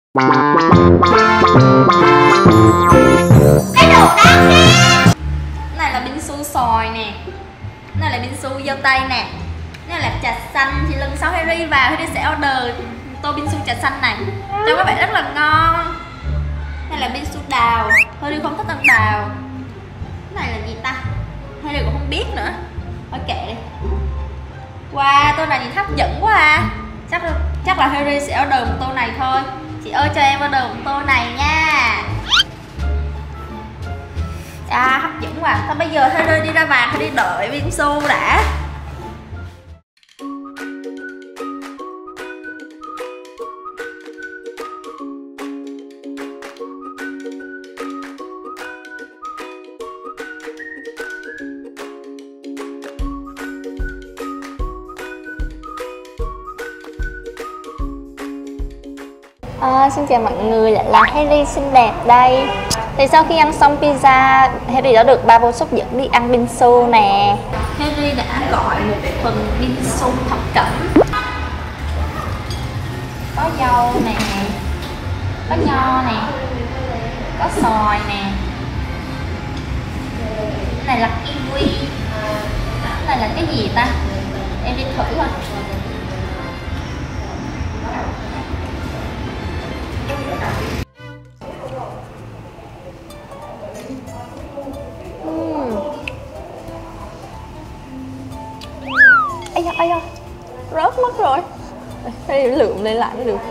Cái đồ đáng ghét. Này là bingsu xoài nè, này là bingsu dâu tây nè, này là trà xanh. Thì lần sau Harry vào Harry sẽ order tô bingsu trà xanh này, trông có vẻ rất là ngon. Này là bingsu đào, Harry không thích ăn đào. Cái này là gì ta, Harry cũng không biết nữa. Thôi kệ đi. Wow, tô này nhìn hấp dẫn quá à. Chắc là Harry sẽ order một tô này thôi. Chị ơi cho em order một tô này nha. Hấp dẫn quá. Thôi bây giờ Harry đi ra bàn, Harry đợi bingsu đã. Xin chào mọi người, lại là Harry xinh đẹp đây. Thì sau khi ăn xong pizza, Harry đã được ba vô súc dẫn đi ăn bingsu nè. Harry đã gọi một phần bingsu thập cẩm. Có dâu nè, có nho nè, có xoài nè. Cái này là kiwi. Cái này là cái gì ta? Em đi thử coi. Ây da, rớt mất rồi. Phải lượm lên lại mới được.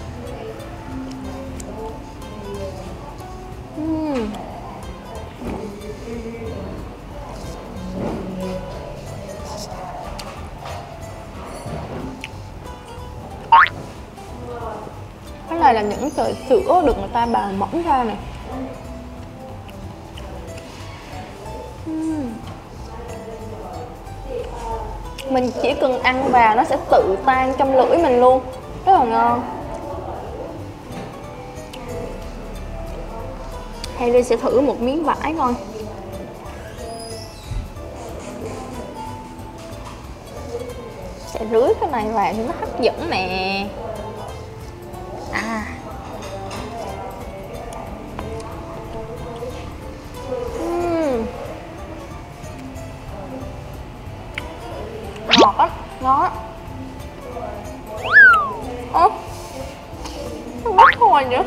Cái này là những sợi sữa được người ta bào mỏng ra này. Mình chỉ cần ăn vào nó sẽ tự tan trong lưỡi mình luôn, rất là ngon. Harry sẽ thử một miếng vải coi. Sẽ rưới cái này vào thì nó hấp dẫn nè. Ngọt á, ngon á. Nó mất thôi nữa.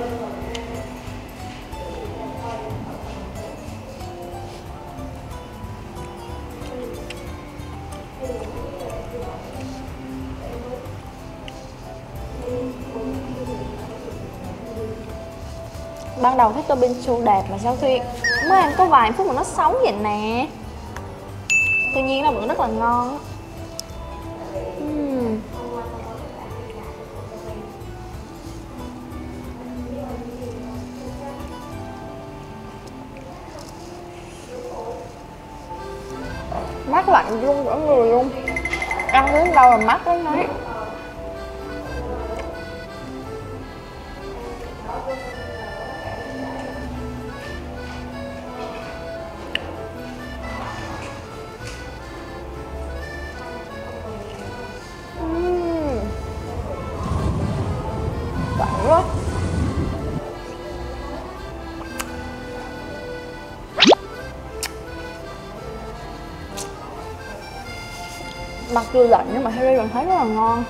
Ban đầu thấy tô bingsu đẹp mà sao khi mới ăn có vài phút mà nó sống vậy nè. Tuy nhiên nó vẫn rất là ngon. Mát lạnh luôn cả người luôn. Ăn đến đâu là mát đến đấy. Bạn quá. Mặc dù lạnh nhưng mà Harry vẫn thấy rất là ngon.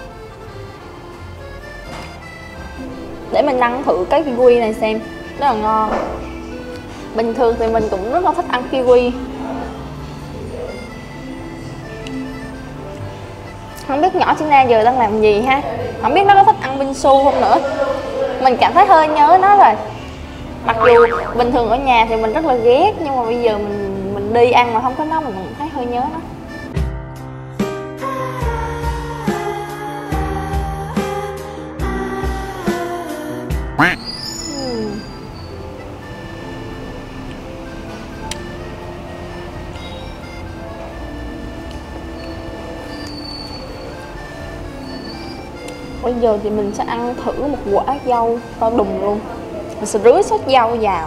Để mình ăn thử cái kiwi này xem. Rất là ngon. Bình thường thì mình cũng rất là thích ăn kiwi. Không biết nhỏ China giờ đang làm gì ha. Không biết nó có thích ăn bingsu không nữa. Mình cảm thấy hơi nhớ nó rồi. Mặc dù bình thường ở nhà thì mình rất là ghét, nhưng mà bây giờ mình đi ăn mà không có nó mình cũng thấy hơi nhớ nó. Bây giờ thì mình sẽ ăn thử một quả dâu to đùng luôn. Mình sẽ rưới sốt dâu vào.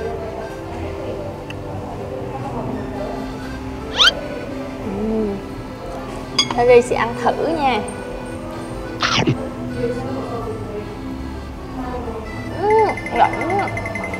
Harry sẽ ăn thử nha. Rỗng á.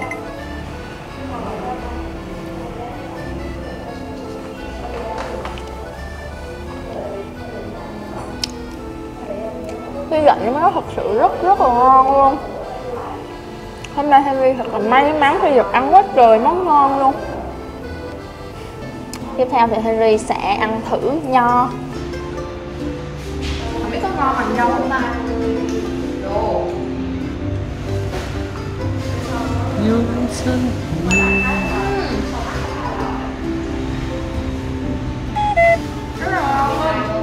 Cái rảnh nó thật sự rất là ngon luôn. Hôm nay Henry thật là may mắn khi được ăn quá trời món ngon luôn. Tiếp theo thì Henry sẽ ăn thử nho. Không biết có ngon bằng nho không ta? Rất là ngon luôn.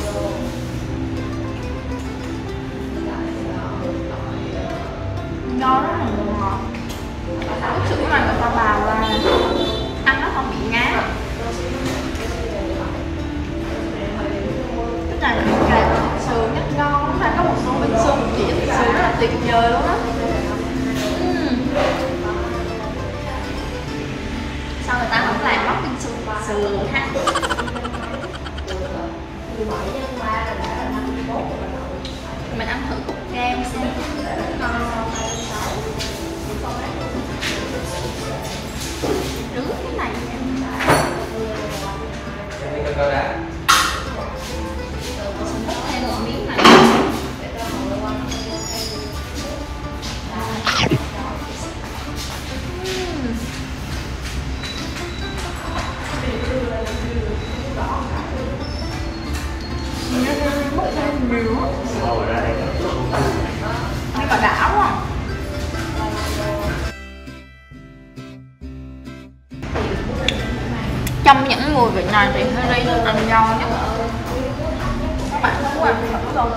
Nho rất là ngọt. Nước sữa này người ta bào ra ăn nó không bị ngán. Cái này là thực sự rất ngon. Chúng ta có một số binh su chỉ thực sự rất là tuyệt vời luôn á. Sao người ta không làm món binh su sườn ha? Mình ăn thử cục kem xem. Nướng cái này thêm một miếng này. Nó còn đảo không? Trong những mùi vị này thì Henry thích ăn nho nhất. Các bạn muốn ăn thử không?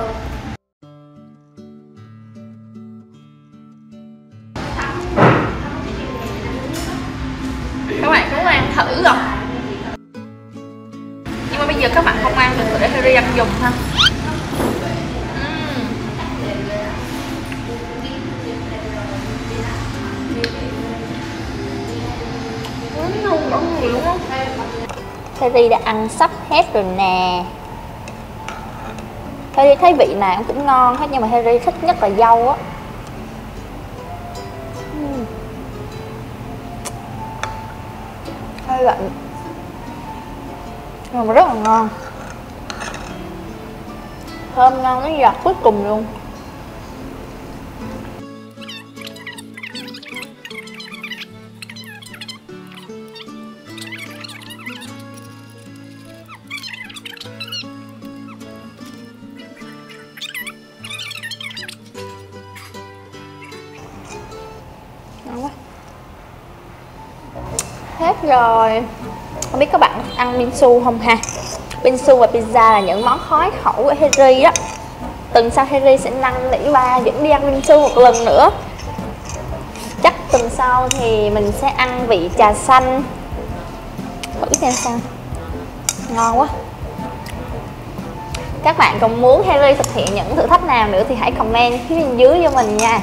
Các bạn muốn ăn thử không? Nhưng mà bây giờ các bạn không ăn được để Henry ăn dùng ha. Harry đã ăn sắp hết rồi nè. Harry thấy vị nào cũng ngon hết, nhưng mà Harry thích nhất là dâu á. Hơi lạnh nhưng mà rất là ngon. Thơm ngon đến giọt cuối cùng luôn. Ngon quá. Hết rồi. Không biết các bạn ăn bingsu không ha? Bingsu và pizza là những món khoái khẩu của Harry đó. Tuần sau Harry sẽ năn nỉ ba dẫn đi ăn bingsu một lần nữa. Chắc tuần sau thì mình sẽ ăn vị trà xanh. Thử xem sao. Ngon quá. Các bạn còn muốn Harry thực hiện những thử thách nào nữa thì hãy comment phía bên dưới cho mình nha.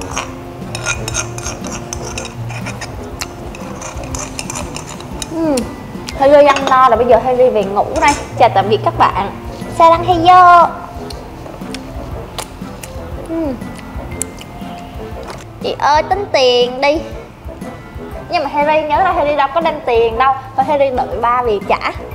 Harry ăn no rồi, bây giờ Harry về ngủ đây. Chào tạm biệt các bạn. Sarang heyo. Chị ơi tính tiền đi. Nhưng mà Harry nhớ là Harry đâu có đem tiền đâu. Thôi Harry đợi ba về trả.